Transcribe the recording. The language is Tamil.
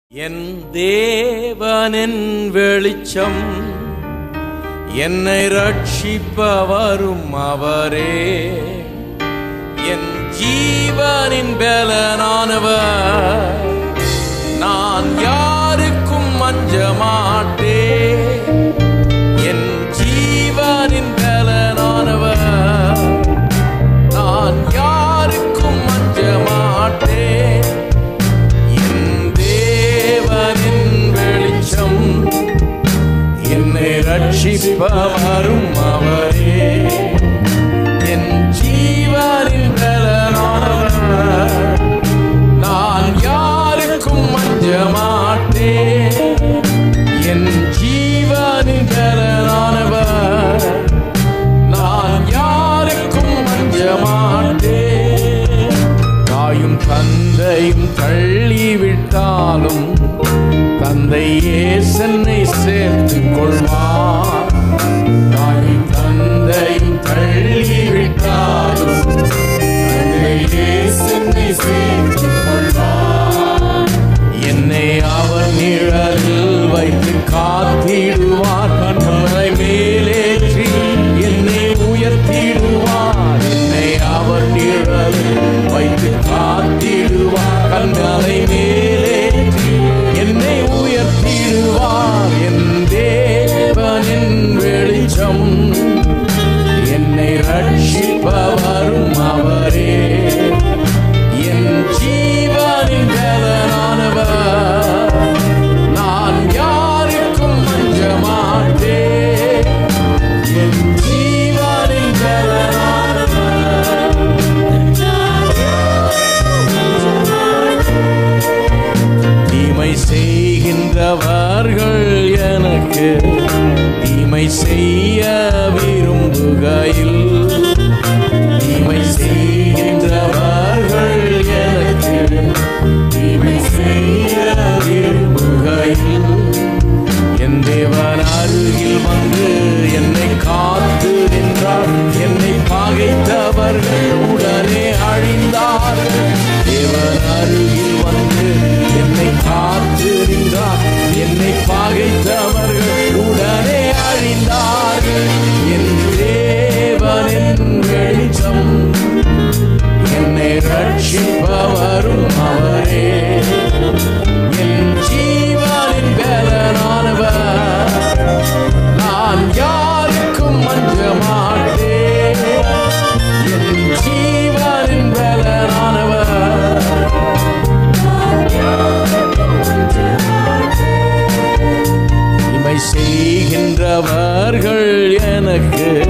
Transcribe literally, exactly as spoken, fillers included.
என் தேவனின் வெளிச்சம் என்னை ரட்சிப்பவரும் அவரே. என் ஜீவனின் பலனானவர், நான் யாருக்கும் அஞ்ச மாட்டேன். என் ஜீவனின் பலனானவர், நான் யாருக்கும் அஞ்ச மாட்டேன். என்னை ரட்சிப்பவரும் அவரே. என் ஜீவனின் பலனானவர், நான் யாருக்கும் அஞ்ச மாட்டேன். என் ஜீவனின் பலனானவர், நான் யாருக்கும் அஞ்ச மாட்டேன். தாயும் தந்தையும் தள்ளிவிட்டாலும் தந்தை இயேசுவை சேர்த்துக் கொள்வார். தாயும் தந்தையும் தள்ளிவிட்டாலும் தந்தை இயேசுவை சேர்த்துக் கொள்வார். என்னை அவர் நிழலில் வைத்து காத்திடுவார். கண்களை மேலேற்றி என்னை உயர்த்திடுவார். என்னை அவர் நிழலில் வைத்து காத்திடுவார். கண்களை மேலேற்றி என்னை உயர்த்திடுவார். என் தேவனின் வெளிச்சம் என்னை ரட்சிப்பவரும் அவரே. என் ஜீவனின் பலனானவர், நான் யாருக்கும் அஞ்ச மாட்டேன். என் ஜீவனின் பலனானவர், தீமை செய்கின்றவர்கள் எனக்கு தீமை செய்ய விரும்புகையில், தீமை செய்கின்றவர்கள் எனக்கு தீமை செய்ய விரும்புகையில், என் தேவன் அருகில் வந்து என்னை காத்து நின்றார். என்னை பகைத்தவர்கள் உடனே அழிந்தார்கள். தேவன் அருகில் வந்து என்னை காத்து நின்றார். என்னை பகைத்தவர்கள் உடனே அழிந்தார்கள். என் தேவனின் வெளிச்சம் என்னை ரட்சிப்பவரும் அவரே. என் ஜீவனின் பலனானவர், நான் யாருக்கும் அஞ்ச மாட்டேன். என் ஜீவனின் பலனானவர், தீமை செய்கின்றவர்கள் எனக்கு